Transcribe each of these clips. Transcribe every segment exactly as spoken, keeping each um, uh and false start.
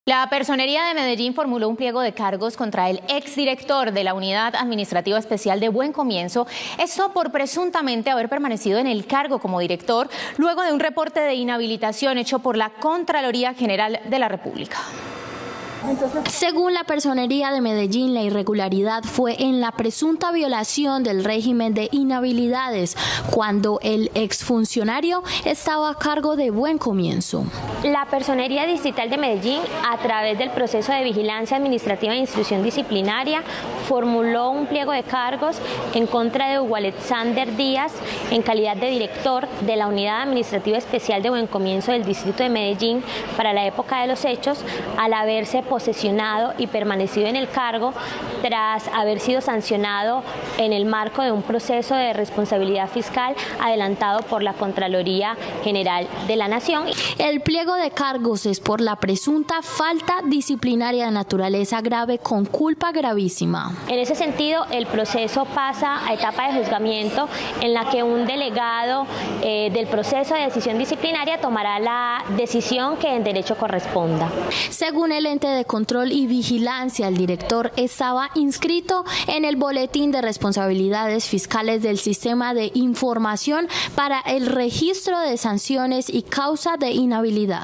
La Personería de Medellín formuló un pliego de cargos contra el exdirector de la Unidad Administrativa Especial de Buen Comienzo, esto por presuntamente haber permanecido en el cargo como director luego de un reporte de inhabilitación hecho por la Contraloría General de la República. Según la Personería de Medellín, la irregularidad fue en la presunta violación del régimen de inhabilidades cuando el exfuncionario estaba a cargo de Buen Comienzo. La Personería Distrital de Medellín, a través del proceso de vigilancia administrativa e instrucción disciplinaria, formuló un pliego de cargos en contra de Hugo Alexander Díaz en calidad de director de la Unidad Administrativa Especial de Buen Comienzo del Distrito de Medellín para la época de los hechos, al haberse posesionado y permanecido en el cargo tras haber sido sancionado en el marco de un proceso de responsabilidad fiscal adelantado por la Contraloría General de la Nación. El pliego de cargos es por la presunta falta disciplinaria de naturaleza grave con culpa gravísima. En ese sentido, el proceso pasa a etapa de juzgamiento en la que un delegado eh, del proceso de decisión disciplinaria tomará la decisión que en derecho corresponda. Según el ente de control y vigilancia, el director estaba inscrito en el boletín de responsabilidades fiscales del Sistema de Información para el registro de sanciones y causa de inhabilidad.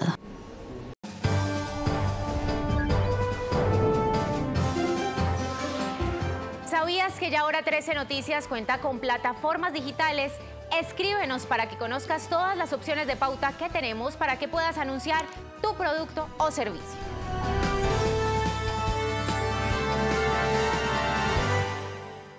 ¿Sabías que ya ahora trece Noticias cuenta con plataformas digitales? Escríbenos para que conozcas todas las opciones de pauta que tenemos para que puedas anunciar tu producto o servicio.